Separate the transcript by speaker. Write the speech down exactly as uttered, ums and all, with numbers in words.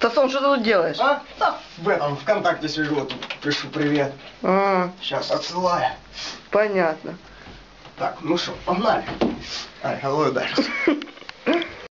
Speaker 1: Стасон, что ты тут делаешь?
Speaker 2: А? Да, в этом, ВКонтакте сижу, вот тут пишу привет.
Speaker 1: А,
Speaker 2: Сейчас отсылаю.
Speaker 1: понятно.
Speaker 2: Так, ну что, погнали. Ай, hello, Даша.